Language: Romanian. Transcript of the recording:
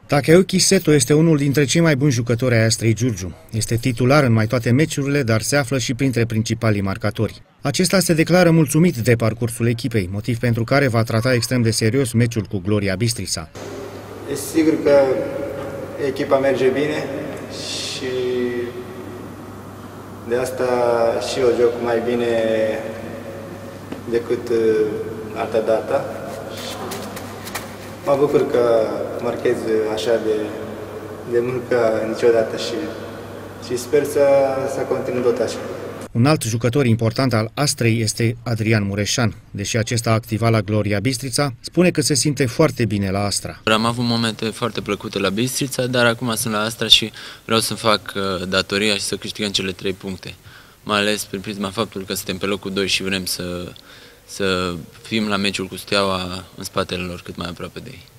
Takayuki Seto este unul dintre cei mai buni jucători ai Astrei Giurgiu. Este titular în mai toate meciurile, dar se află și printre principalii marcatori. Acesta se declară mulțumit de parcursul echipei, motiv pentru care va trata extrem de serios meciul cu Gloria Bistrița. E sigur că echipa merge bine și de asta și eu joc mai bine decât altă dată. Mă bucur că marchez așa de mult ca niciodată și sper să continui tot așa. Un alt jucător important al Astrei este Adrian Mureșan. Deși acesta a activat la Gloria Bistrița, spune că se simte foarte bine la Astra. Am avut momente foarte plăcute la Bistrița, dar acum sunt la Astra și vreau să fac datoria și să câștigăm cele 3 puncte. Mai ales prin prisma faptului că suntem pe locul 2 și vrem să fim la meciul cu Steaua în spatele lor cât mai aproape de ei.